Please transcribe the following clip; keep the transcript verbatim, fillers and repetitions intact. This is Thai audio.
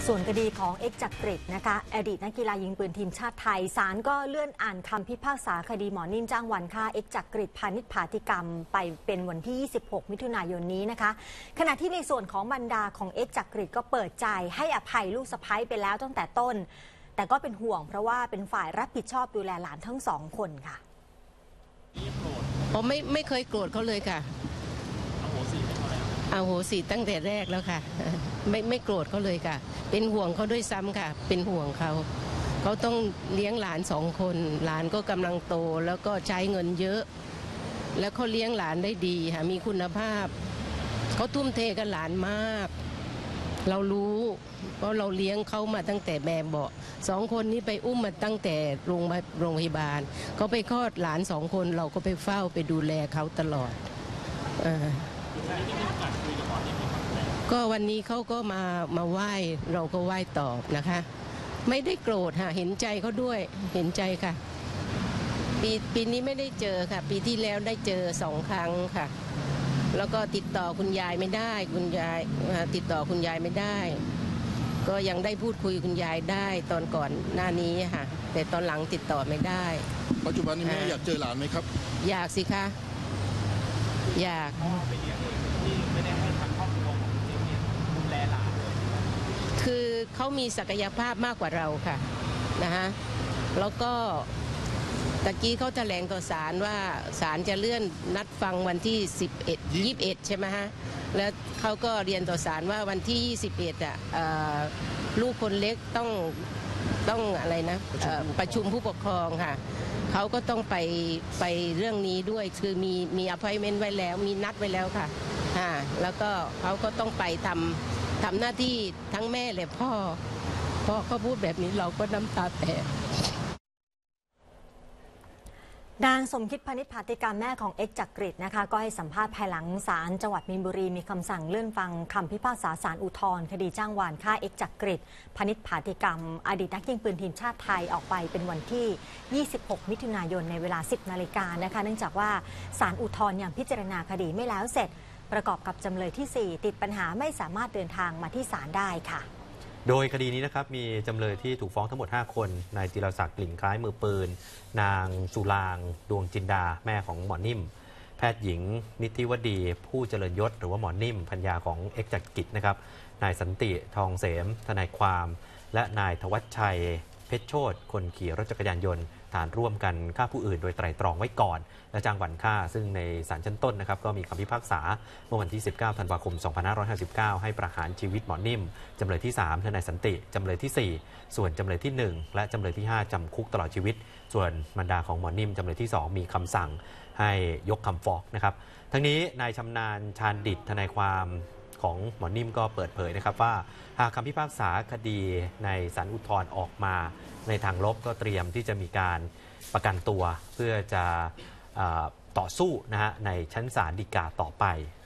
ส่วนคดีของเอ็กซ์จักริดนะคะอดีตนักกีฬายิงปืนทีมชาติไทยศาลก็เลื่อนอ่านคำพิพากษาคดีหมอนิ่มจ้างวานฆ่าเอ็กซ์จักริดพาณิชผาติกรรมไปเป็นวันที่ยี่สิบหกมิถุนายนนี้นะคะขณะที่ในส่วนของบรรดาของเอ็กซ์จักริดก็เปิดใจให้อภัยลูกสะใภ้ไปแล้วตั้งแต่ต้นแต่ก็เป็นห่วงเพราะว่าเป็นฝ่ายรับผิดชอบดูแลหลานทั้งสองคนค่ะผมไม่ไม่เคยโกรธเขาเลยค่ะอโหสิตั้งแต่แรกแล้วค่ะไม่ไม่โกรธเขาเลยค่ะเป็นห่วงเขาด้วยซ้ำค่ะเป็นห่วงเขาเขาต้องเลี้ยงหลานสองคนหลานก็กำลังโตแล้วก็ใช้เงินเยอะแล้วเขาเลี้ยงหลานได้ดีค่ะมีคุณภาพเขาทุ่มเทกับหลานมากเรารู้เพราะเราเลี้ยงเขามาตั้งแต่แม่เบาะสองคนนี้ไปอุ้มมาตั้งแต่โรงโรงพยาบาลเขาไปคลอดหลานสองคนเราก็ไปเฝ้าไปดูแลเขาตลอดก็วันนี้เขาก็มามาไหว้เราก็ไหว้ตอบนะคะไม่ได้โกรธค่ะเห็นใจเขาด้วยเห็นใจค่ะปีปีนี้ไม่ได้เจอค่ะปีที่แล้วได้เจอสองครั้งค่ะแล้วก็ติดต่อคุณยายไม่ได้คุณยายติดต่อคุณยายไม่ได้ก็ยังได้พูดคุยคุณยายได้ตอนก่อนหน้านี้ค่ะแต่ตอนหลังติดต่อไม่ได้ปัจจุบันนี้แม่อยากเจอหลานไหมครับอยากสิคะอยากคือเขามีศักยภาพมากกว่าเราค่ะนะฮะแล้วก็ตะกี้เขาแถลงต่อศาลว่าศาลจะเลื่อนนัดฟังวันที่สิบเอ็ด ยี่สิบเอ็ดใช่ไหมฮะแล้วเขาก็เรียนต่อศาลว่าวันที่ยี่สิบเอ็ดอ่ะลูกคนเล็กต้องต้องอะไรนะประชุมผู้ปกครองค่ะเขาก็ต้องไปไปเรื่องนี้ด้วยคือมีมีอพอยเมนต์ไว้แล้วมีนัดไว้แล้วค่ะอ่าแล้วก็เขาก็ต้องไปทำทำหน้าที่ทั้งแม่และพ่อพ่อเขาพูดแบบนี้เราก็น้ำตาแตกนางสมคิดพนิษฐ์ผาติกรรมแม่ของเอ็กซ์จักริดนะคะก็ให้สัมภาษณ์ภายหลังศาลจังหวัดมีนบุรีมีคำสั่งเลื่อนฟังคำพิพากษาศาลอุทธรณ์คดีจ้างวานฆ่าเอ็กซ์จักริดพนิษฐ์ผาติกรรมอดีตนักยิงปืนทีมชาติไทยออกไปเป็นวันที่ยี่สิบหกมิถุนายนในเวลาสิบนาฬิกานะคะเนื่องจากว่าศาลอุทธรณ์ยังพิจารณาคดีไม่แล้วเสร็จประกอบกับจำเลยที่สี่ติดปัญหาไม่สามารถเดินทางมาที่ศาลได้ค่ะโดยคดีนี้นะครับมีจำเลยที่ถูกฟ้องทั้งหมดห้าคนนายจิรศักดิ์กลิ่นคล้ายมือปืนนางสุรางดวงจินดาแม่ของหมอนิ่มแพทย์หญิงนิติวดีผู้เจริญยศหรือว่าหมอนิ่มภรรยาของเอ็กซ์จักริดนะครับนายสันติทองเสมทนายความและนายธวัชชัยเพชรโชติคนขี่รถจักรยานยนต์ฐานร่วมกันฆ่าผู้อื่นโดยไตร่ตรองไว้ก่อนและจ้างวานฆ่าซึ่งในศาลชั้นต้นนะครับก็มีคำพิพากษาเมื่อวันที่สิบเก้าธันวาคมสองพันห้าร้อยห้าสิบเก้าให้ประหารชีวิตหมอนิ่มจำเลยที่สามทนายสันติจำเลยที่สี่ส่วนจำเลยที่หนึ่งและจำเลยที่ห้าจำคุกตลอดชีวิตส่วนบรรดาของหมอนิ่มจำเลยที่สองมีคำสั่งให้ยกคำฟ้องนะครับทั้งนี้นายชำนาญชาญดิษฐ์ทนายความของหมอนิ่มก็เปิดเผยนะครับว่าหากคำพิพากษาคดีในศาลอุทธรณ์ออกมาในทางลบก็เตรียมที่จะมีการประกันตัวเพื่อจะต่อสู้นะฮะในชั้นศาลฎีกาต่อไป